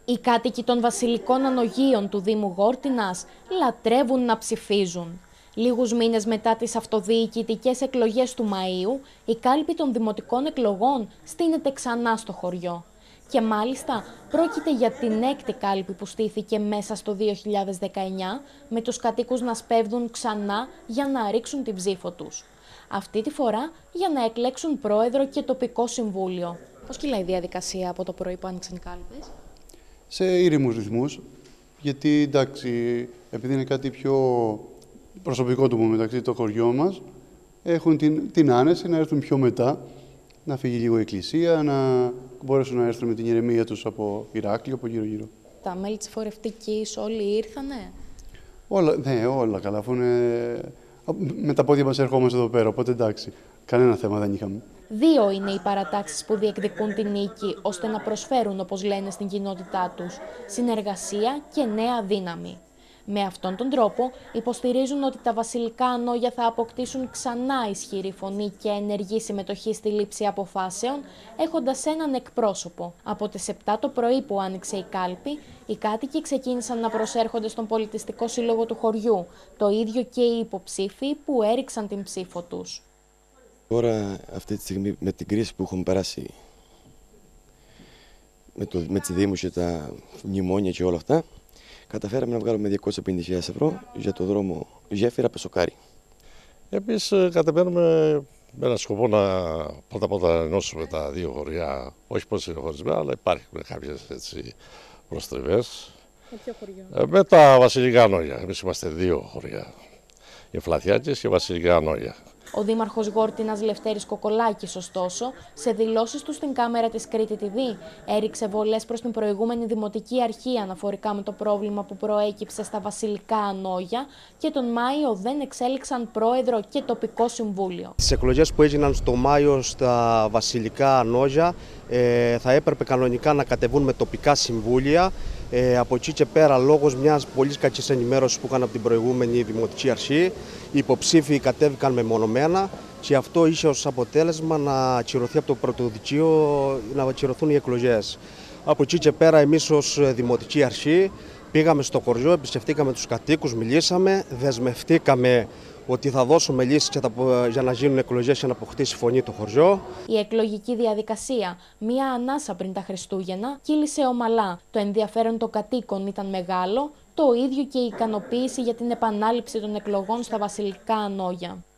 Οι κάτοικοι των βασιλικών ανογείων του Δήμου Γόρτινας λατρεύουν να ψηφίζουν. Λίγους μήνες μετά τις αυτοδιοικητικές εκλογές του Μαΐου, η κάλπη των δημοτικών εκλογών στείνεται ξανά στο χωριό. Και μάλιστα πρόκειται για την έκτη κάλπη που στήθηκε μέσα στο 2019, με τους κατοίκους να σπέβδουν ξανά για να ρίξουν την ψήφο τους. Αυτή τη φορά για να εκλέξουν πρόεδρο και τοπικό συμβούλιο. Πώς κυλάει η διαδικασία από το πρωί που άνοιξαν οι κάλπες? Σε ήρεμους ρυθμούς, γιατί εντάξει, επειδή είναι κάτι πιο προσωπικό του μεταξύ το χωριό μας, έχουν την άνεση να έρθουν πιο μετά, να φύγει λίγο η εκκλησία, να μπορέσουν να έρθουν με την ηρεμία τους από Ηράκλειο, από γύρω-γύρω. Τα μέλη της φορευτικής όλοι ήρθανε? Όλα καλά, αφού είναι με τα πόδια μας ερχόμαστε εδώ πέρα, οπότε εντάξει, κανένα θέμα δεν είχαμε. 2 είναι οι παρατάξεις που διεκδικούν την νίκη, ώστε να προσφέρουν, όπως λένε στην κοινότητά τους, συνεργασία και νέα δύναμη. Με αυτόν τον τρόπο υποστηρίζουν ότι τα βασιλικά ανόγια θα αποκτήσουν ξανά ισχυρή φωνή και ενεργή συμμετοχή στη λήψη αποφάσεων, έχοντας έναν εκπρόσωπο. Από τις 7 το πρωί που άνοιξε η κάλπη, οι κάτοικοι ξεκίνησαν να προσέρχονται στον πολιτιστικό σύλλογο του χωριού, το ίδιο και οι υποψήφοι που έριξαν την ψήφο τους. Τώρα, αυτή τη στιγμή, με την κρίση που έχουμε περάσει, με τις δήμους και τα μνημόνια και όλα αυτά, καταφέραμε να βγάλουμε 250.000 ευρώ για το δρόμο Γέφυρα-Πεσοκάρη. Εμείς κατεβαίνουμε με έναν σκοπό να πρώτα ενώσουμε τα δύο χωριά, όχι πως είναι χωρισμένα, αλλά υπάρχουν κάποιες προστριβές. Με ποιο χωριό? Με τα βασιλικά ανόγια. Εμείς είμαστε 2 χωριά, οι Φλαθιάτες και οι βασιλικά ανόγια. Ο δήμαρχος Γόρτινας Λευτέρης Κοκολάκης, ωστόσο, σε δηλώσεις του στην κάμερα της Κρήτη TV, έριξε βολές προς την προηγούμενη δημοτική αρχή αναφορικά με το πρόβλημα που προέκυψε στα βασιλικά ανόγια και τον Μάιο δεν εξέλιξαν πρόεδρο και τοπικό συμβούλιο. Στις εκλογές που έγιναν στο Μάιο στα βασιλικά ανόγια θα έπρεπε κανονικά να κατεβούν με τοπικά συμβούλια. Από εκεί και πέρα, λόγω μιας πολύ κακής ενημέρωσης που είχαν από την προηγούμενη δημοτική αρχή, οι υποψήφοι κατέβηκαν μεμονωμένα και αυτό είχε ως αποτέλεσμα να ακυρωθεί από το πρωτοδικείο, να ακυρωθούν οι εκλογές. Από εκεί και πέρα, εμείς ως δημοτική αρχή πήγαμε στο χωριό, επισκεφτήκαμε τους κατοίκους, μιλήσαμε, δεσμευτήκαμε ότι θα δώσουμε λύσεις για να γίνουν εκλογές και να αποκτήσει φωνή το χωριό. Η εκλογική διαδικασία, μία ανάσα πριν τα Χριστούγεννα, κύλησε ομαλά. Το ενδιαφέρον των κατοίκων ήταν μεγάλο, το ίδιο και η ικανοποίηση για την επανάληψη των εκλογών στα βασιλικά ανόγια.